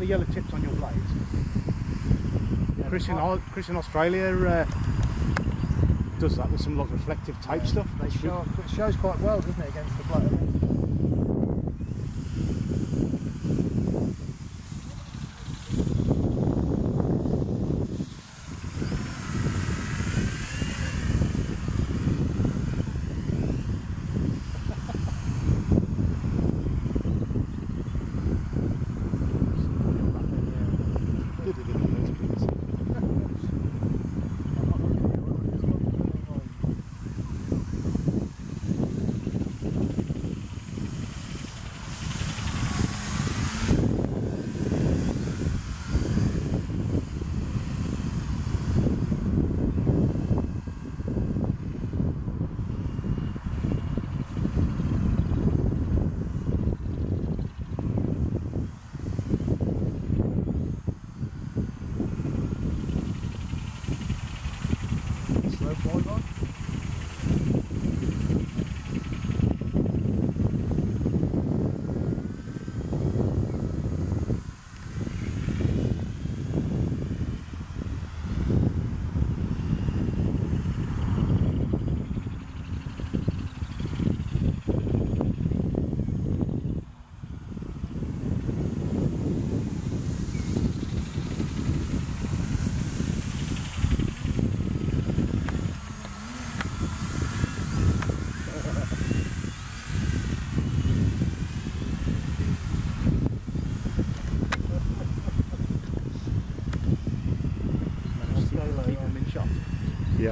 the yellow tips on your blades? Yeah, Chris in Australia does that with some like reflective tape stuff. It shows quite well, doesn't it, against the black? Yeah.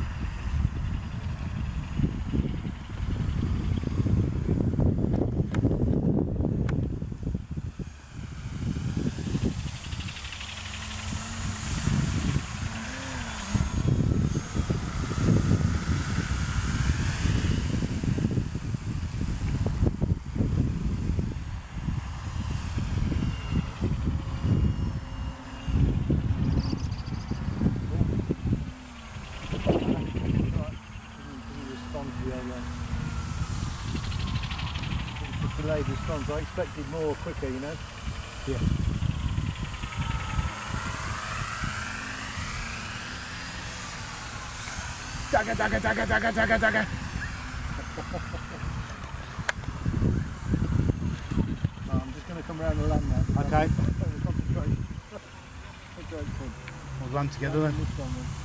Delayed response. I expected more quicker, you know. Yeah. Dagger, dagger, dagger, dagger, dagger, dagger. I'm just going to come around the land now. Okay. Concentration. We'll run together then.